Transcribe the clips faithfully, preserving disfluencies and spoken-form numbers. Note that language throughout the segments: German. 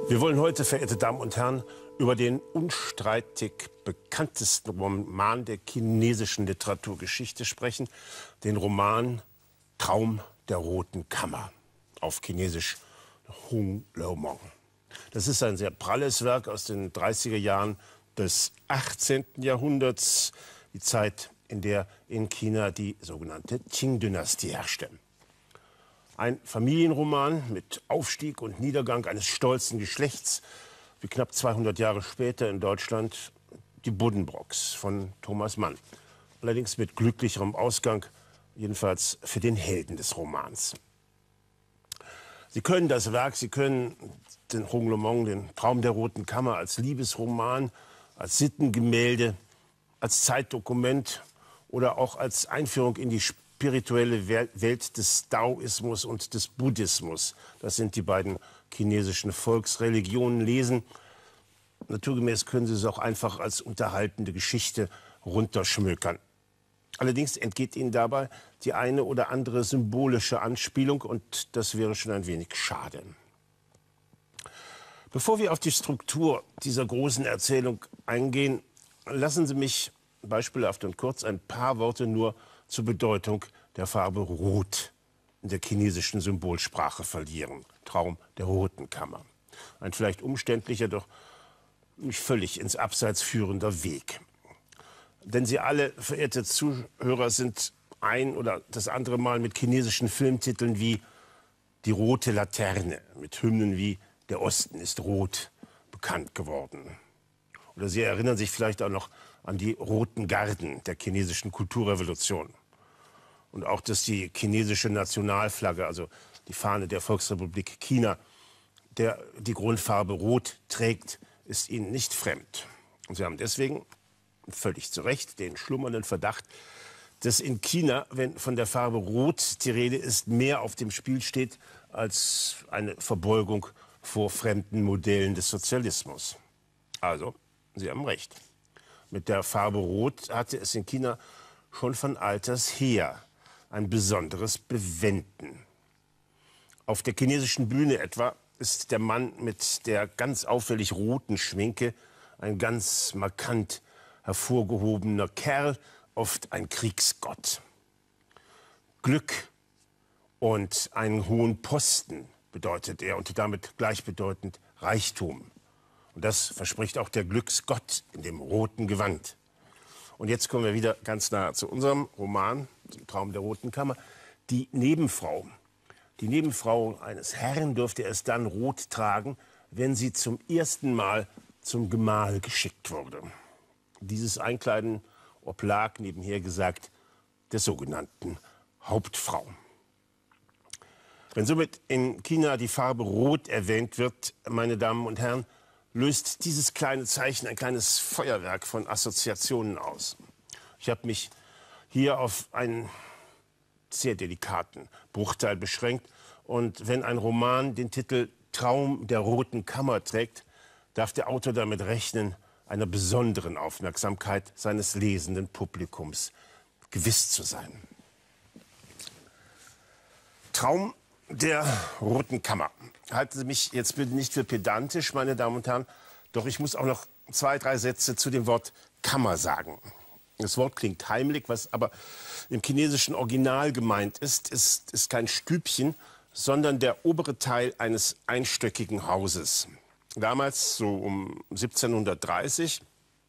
Wir wollen heute, verehrte Damen und Herren, über den unstreitig bekanntesten Roman der chinesischen Literaturgeschichte sprechen, den Roman Traum der Roten Kammer, auf Chinesisch Hong Lou Meng. Das ist ein sehr pralles Werk aus den dreißiger Jahren des achtzehnten Jahrhunderts, die Zeit, in der in China die sogenannte Qing-Dynastie herrschte. Ein Familienroman mit Aufstieg und Niedergang eines stolzen Geschlechts, wie knapp zweihundert Jahre später in Deutschland die Buddenbrooks von Thomas Mann. Allerdings mit glücklicherem Ausgang, jedenfalls für den Helden des Romans. Sie können das Werk, Sie können den Hong Lou Meng, den Traum der Roten Kammer, als Liebesroman, als Sittengemälde, als Zeitdokument oder auch als Einführung in die spirituelle Welt des Daoismus und des Buddhismus. Das sind die beiden chinesischen Volksreligionen lesen. Naturgemäß können Sie es auch einfach als unterhaltende Geschichte runterschmökern. Allerdings entgeht Ihnen dabei die eine oder andere symbolische Anspielung und das wäre schon ein wenig schade. Bevor wir auf die Struktur dieser großen Erzählung eingehen, lassen Sie mich beispielhaft und kurz ein paar Worte nur zur Bedeutung der Farbe Rot in der chinesischen Symbolsprache verlieren. Traum der Roten Kammer. Ein vielleicht umständlicher, doch nicht völlig ins Abseits führender Weg. Denn Sie alle, verehrte Zuhörer, sind ein oder das andere Mal mit chinesischen Filmtiteln wie Die rote Laterne, mit Hymnen wie Der Osten ist rot bekannt geworden. Oder Sie erinnern sich vielleicht auch noch an die Roten Garden der chinesischen Kulturrevolution. Und auch, dass die chinesische Nationalflagge, also die Fahne der Volksrepublik China, der die Grundfarbe Rot trägt, ist Ihnen nicht fremd. Und Sie haben deswegen, völlig zu Recht, den schlummernden Verdacht, dass in China, wenn von der Farbe Rot die Rede ist, mehr auf dem Spiel steht als eine Verbeugung vor fremden Modellen des Sozialismus. Also, Sie haben recht. Mit der Farbe Rot hatte es in China schon von alters her ein besonderes Bewenden. Auf der chinesischen Bühne etwa ist der Mann mit der ganz auffällig roten Schminke ein ganz markant hervorgehobener Kerl, oft ein Kriegsgott. Glück und einen hohen Posten bedeutet er und damit gleichbedeutend Reichtum. Und das verspricht auch der Glücksgott in dem roten Gewand. Und jetzt kommen wir wieder ganz nah zu unserem Roman, zum Traum der Roten Kammer. Die Nebenfrau. Die Nebenfrau eines Herrn dürfte erst dann rot tragen, wenn sie zum ersten Mal zum Gemahl geschickt wurde. Dieses Einkleiden oblag, nebenher gesagt, der sogenannten Hauptfrau. Wenn somit in China die Farbe Rot erwähnt wird, meine Damen und Herren, löst dieses kleine Zeichen ein kleines Feuerwerk von Assoziationen aus. Ich habe mich hier auf einen sehr delikaten Bruchteil beschränkt. Und wenn ein Roman den Titel Traum der Roten Kammer trägt, darf der Autor damit rechnen, einer besonderen Aufmerksamkeit seines lesenden Publikums gewiss zu sein. Traum der Roten Kammer. Halten Sie mich jetzt bitte nicht für pedantisch, meine Damen und Herren, doch ich muss auch noch zwei, drei Sätze zu dem Wort Kammer sagen. Das Wort klingt heimelig, was aber im chinesischen Original gemeint ist, ist, ist kein Stübchen, sondern der obere Teil eines einstöckigen Hauses. Damals, so um siebzehnhundertdreißig,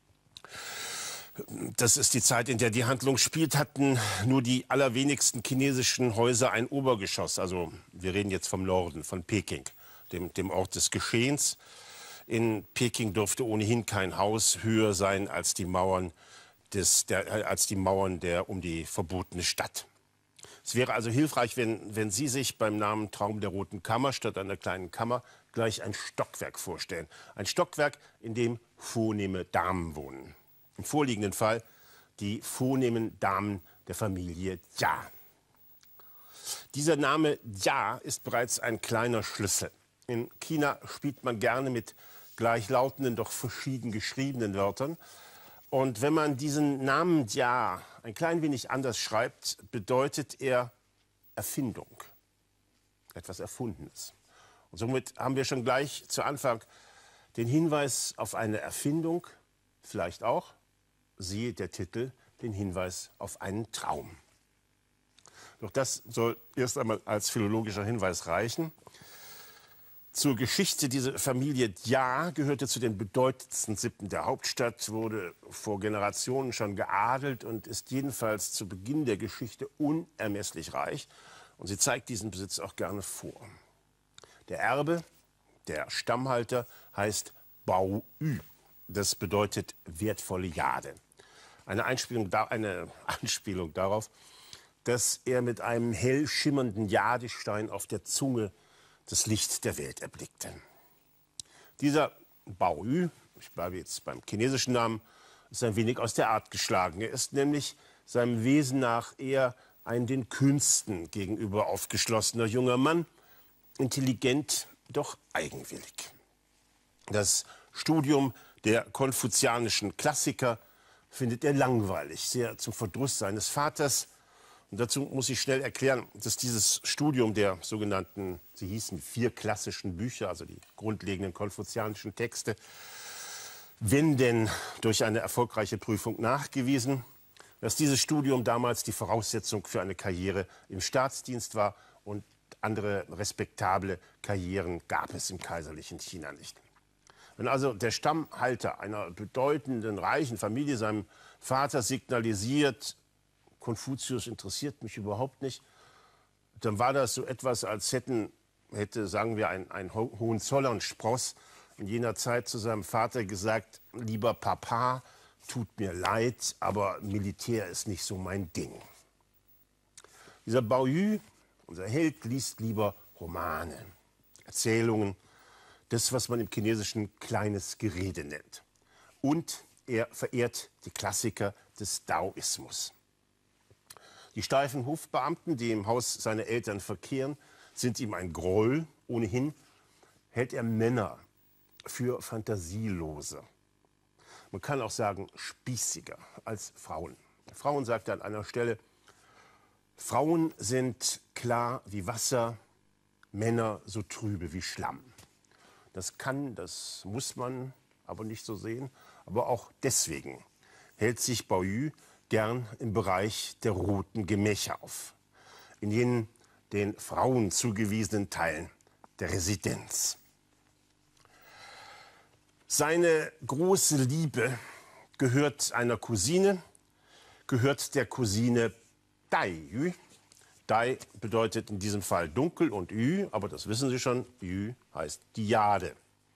das ist die Zeit, in der die Handlung spielt, hatten nur die allerwenigsten chinesischen Häuser ein Obergeschoss. Also wir reden jetzt vom Norden, von Peking, dem, dem Ort des Geschehens. In Peking durfte ohnehin kein Haus höher sein als die Mauern, des, der, als die Mauern der um die verbotene Stadt. Es wäre also hilfreich, wenn, wenn Sie sich beim Namen Traum der Roten Kammer statt einer kleinen Kammer gleich ein Stockwerk vorstellen. Ein Stockwerk, in dem vornehme Damen wohnen. Im vorliegenden Fall die vornehmen Damen der Familie Jia. Dieser Name Jia ist bereits ein kleiner Schlüssel. In China spielt man gerne mit gleichlautenden, doch verschieden geschriebenen Wörtern. Und wenn man diesen Namen Jia ein klein wenig anders schreibt, bedeutet er Erfindung, etwas Erfundenes. Und somit haben wir schon gleich zu Anfang den Hinweis auf eine Erfindung, vielleicht auch, siehe der Titel, den Hinweis auf einen Traum. Doch das soll erst einmal als philologischer Hinweis reichen. Zur Geschichte dieser Familie Dia gehörte zu den bedeutendsten Sippen der Hauptstadt, wurde vor Generationen schon geadelt und ist jedenfalls zu Beginn der Geschichte unermesslich reich. Und sie zeigt diesen Besitz auch gerne vor. Der Erbe, der Stammhalter, heißt Bao Yu. Das bedeutet wertvolle Jade. Eine Einspielung, eine Anspielung darauf, dass er mit einem hell schimmernden Jadestein auf der Zunge das Licht der Welt erblickte. Dieser Bao Yu, ich bleibe jetzt beim chinesischen Namen, ist ein wenig aus der Art geschlagen. Er ist nämlich seinem Wesen nach eher ein den Künsten gegenüber aufgeschlossener junger Mann, intelligent, doch eigenwillig. Das Studium der konfuzianischen Klassiker findet er langweilig, sehr zum Verdruss seines Vaters. Und dazu muss ich schnell erklären, dass dieses Studium der sogenannten, sie hießen vier klassischen Bücher, also die grundlegenden konfuzianischen Texte, wenn denn durch eine erfolgreiche Prüfung nachgewiesen, dass dieses Studium damals die Voraussetzung für eine Karriere im Staatsdienst war und andere respektable Karrieren gab es im kaiserlichen China nicht. Wenn also der Stammhalter einer bedeutenden, reichen Familie seinem Vater signalisiert, Konfuzius interessiert mich überhaupt nicht, dann war das so etwas, als hätten, hätte, sagen wir, ein, ein Hohenzollern Spross in jener Zeit zu seinem Vater gesagt, lieber Papa, tut mir leid, aber Militär ist nicht so mein Ding. Dieser Bao Yu, unser Held, liest lieber Romane, Erzählungen, das, was man im Chinesischen kleines Gerede nennt. Und er verehrt die Klassiker des Daoismus. Die steifen Hofbeamten, die im Haus seiner Eltern verkehren, sind ihm ein Groll. Ohnehin hält er Männer für fantasielose. Man kann auch sagen spießiger als Frauen. Frauen, sagt er an einer Stelle, Frauen sind klar wie Wasser, Männer so trübe wie Schlamm. Das kann, das muss man aber nicht so sehen. Aber auch deswegen hält sich Bao Yu gern im Bereich der roten Gemächer auf, in jenen den Frauen zugewiesenen Teilen der Residenz. Seine große Liebe gehört einer Cousine, gehört der Cousine Dai Yu. Dai bedeutet in diesem Fall dunkel und Yu, aber das wissen Sie schon, Yu heißt die Jade.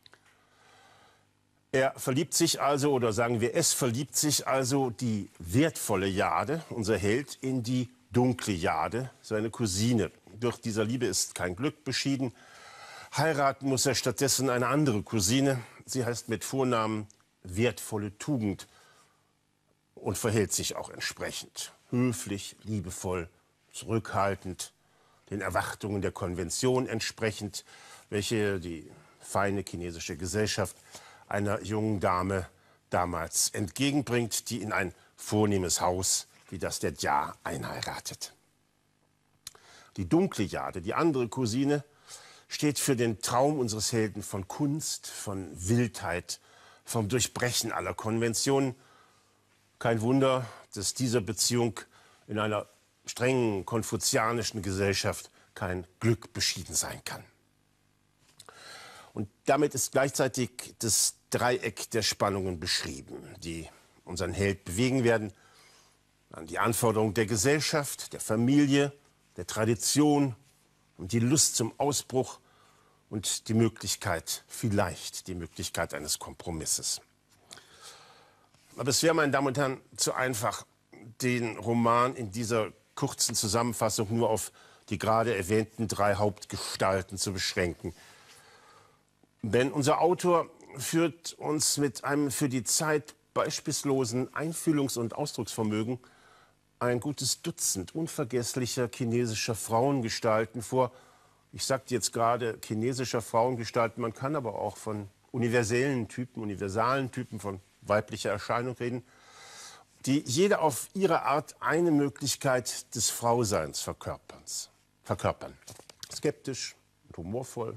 Er verliebt sich also, oder sagen wir, es verliebt sich also die wertvolle Jade, unser Held, in die dunkle Jade, seine Cousine. Durch dieser Liebe ist kein Glück beschieden. Heiraten muss er stattdessen eine andere Cousine. Sie heißt mit Vornamen wertvolle Tugend und verhält sich auch entsprechend. Höflich, liebevoll, zurückhaltend, den Erwartungen der Konvention entsprechend, welche die feine chinesische Gesellschaft einer jungen Dame damals entgegenbringt, die in ein vornehmes Haus wie das der Dia einheiratet. Die dunkle Jade, die andere Cousine, steht für den Traum unseres Helden von Kunst, von Wildheit, vom Durchbrechen aller Konventionen. Kein Wunder, dass dieser Beziehung in einer strengen konfuzianischen Gesellschaft kein Glück beschieden sein kann. Und damit ist gleichzeitig das Dreieck der Spannungen beschrieben, die unseren Held bewegen werden. An die Anforderungen der Gesellschaft, der Familie, der Tradition und die Lust zum Ausbruch und die Möglichkeit, vielleicht die Möglichkeit eines Kompromisses. Aber es wäre, meine Damen und Herren, zu einfach, den Roman in dieser kurzen Zusammenfassung nur auf die gerade erwähnten drei Hauptgestalten zu beschränken. Denn unser Autor führt uns mit einem für die Zeit beispiellosen Einfühlungs- und Ausdrucksvermögen ein gutes Dutzend unvergesslicher chinesischer Frauengestalten vor. Ich sagte jetzt gerade chinesischer Frauengestalten, man kann aber auch von universellen Typen, universalen Typen von weiblicher Erscheinung reden, die jede auf ihre Art eine Möglichkeit des Frauseins verkörpern. Skeptisch und humorvoll,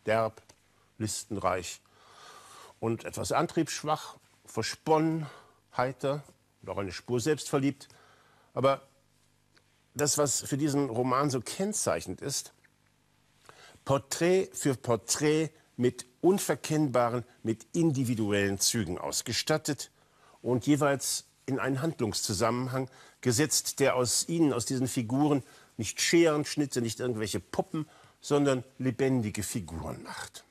derb, listenreich und etwas antriebsschwach, versponnen, heiter und auch eine Spur selbstverliebt. Aber das, was für diesen Roman so kennzeichnend ist, Porträt für Porträt mit unverkennbaren, mit individuellen Zügen ausgestattet und jeweils in einen Handlungszusammenhang gesetzt, der aus ihnen, aus diesen Figuren, nicht Scherenschnitte, nicht irgendwelche Puppen, sondern lebendige Figuren macht.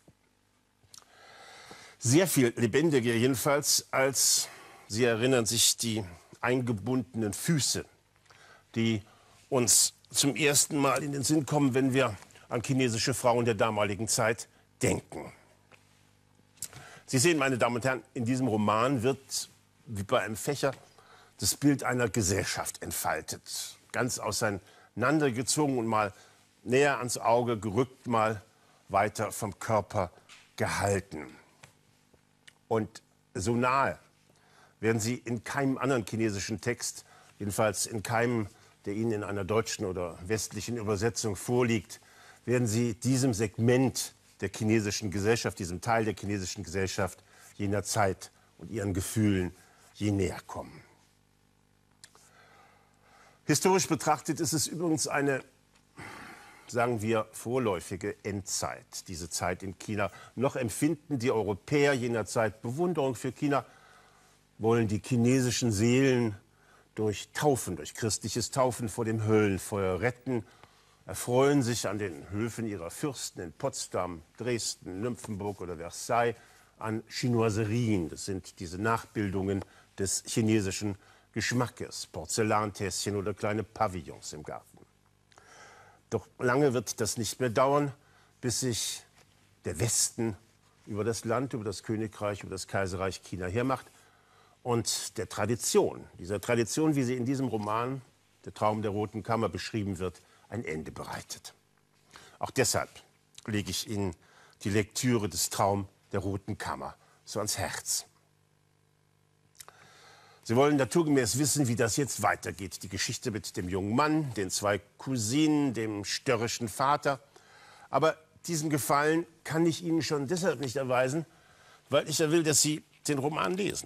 Sehr viel lebendiger jedenfalls, als, Sie erinnern sich, die eingebundenen Füße, die uns zum ersten Mal in den Sinn kommen, wenn wir an chinesische Frauen der damaligen Zeit denken. Sie sehen, meine Damen und Herren, in diesem Roman wird, wie bei einem Fächer, das Bild einer Gesellschaft entfaltet. Ganz auseinandergezogen und mal näher ans Auge gerückt, mal weiter vom Körper gehalten. Und so nahe werden Sie in keinem anderen chinesischen Text, jedenfalls in keinem, der Ihnen in einer deutschen oder westlichen Übersetzung vorliegt, werden Sie diesem Segment der chinesischen Gesellschaft, diesem Teil der chinesischen Gesellschaft jener Zeit und ihren Gefühlen je näher kommen. Historisch betrachtet ist es übrigens eine, sagen wir, vorläufige Endzeit, diese Zeit in China. Noch empfinden die Europäer jener Zeit Bewunderung für China, wollen die chinesischen Seelen durch Taufen, durch christliches Taufen vor dem Höllenfeuer retten, erfreuen sich an den Höfen ihrer Fürsten in Potsdam, Dresden, Nymphenburg oder Versailles an Chinoiserien. Das sind diese Nachbildungen des chinesischen Geschmackes, Porzellantässchen oder kleine Pavillons im Garten. Doch lange wird das nicht mehr dauern, bis sich der Westen über das Land, über das Königreich, über das Kaiserreich China hermacht und der Tradition, dieser Tradition, wie sie in diesem Roman Der Traum der Roten Kammer beschrieben wird, ein Ende bereitet. Auch deshalb lege ich Ihnen die Lektüre des Traum der Roten Kammer so ans Herz. Sie wollen naturgemäß wissen, wie das jetzt weitergeht. Die Geschichte mit dem jungen Mann, den zwei Cousinen, dem störrischen Vater. Aber diesen Gefallen kann ich Ihnen schon deshalb nicht erweisen, weil ich ja will, dass Sie den Roman lesen.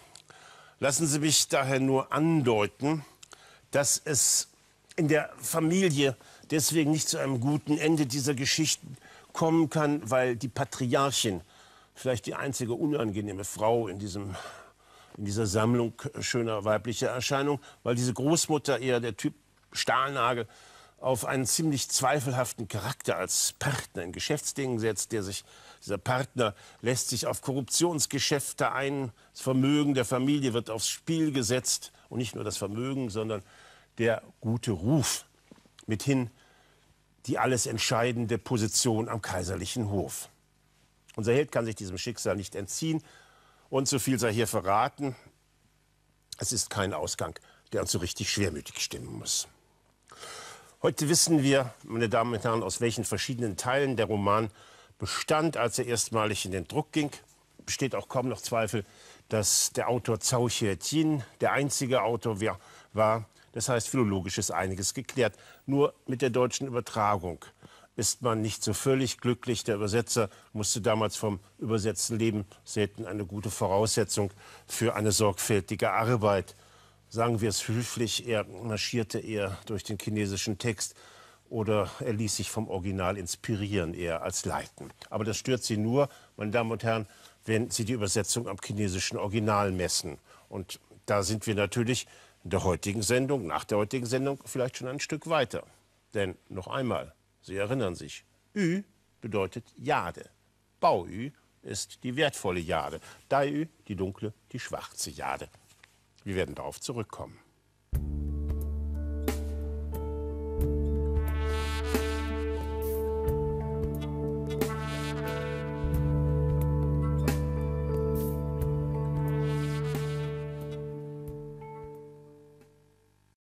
Lassen Sie mich daher nur andeuten, dass es in der Familie deswegen nicht zu einem guten Ende dieser Geschichten kommen kann, weil die Patriarchin, vielleicht die einzige unangenehme Frau in, diesem, in dieser Sammlung schöner weiblicher Erscheinung, weil diese Großmutter eher der Typ Stahlnagel auf einen ziemlich zweifelhaften Charakter als Partner in Geschäftsdingen setzt, der sich, dieser Partner lässt sich auf Korruptionsgeschäfte ein, das Vermögen der Familie wird aufs Spiel gesetzt und nicht nur das Vermögen, sondern der gute Ruf, mithin die alles entscheidende Position am kaiserlichen Hof. Unser Held kann sich diesem Schicksal nicht entziehen und so viel sei hier verraten, es ist kein Ausgang, der uns so richtig schwermütig stimmen muss. Heute wissen wir, meine Damen und Herren, aus welchen verschiedenen Teilen der Roman bestand, als er erstmalig in den Druck ging. Besteht auch kaum noch Zweifel, dass der Autor Zhao Xietin der einzige Autor war. Das heißt, philologisch ist einiges geklärt. Nur mit der deutschen Übertragung ist man nicht so völlig glücklich. Der Übersetzer musste damals vom Übersetzen leben. Selten eine gute Voraussetzung für eine sorgfältige Arbeit. Sagen wir es höflich, er marschierte eher durch den chinesischen Text oder er ließ sich vom Original inspirieren, eher als leiten. Aber das stört Sie nur, meine Damen und Herren, wenn Sie die Übersetzung am chinesischen Original messen. Und da sind wir natürlich in der heutigen Sendung, nach der heutigen Sendung, vielleicht schon ein Stück weiter. Denn noch einmal, Sie erinnern sich, Ü bedeutet Jade. Baoyu ist die wertvolle Jade. Daiyu die dunkle, die schwarze Jade. Wir werden darauf zurückkommen.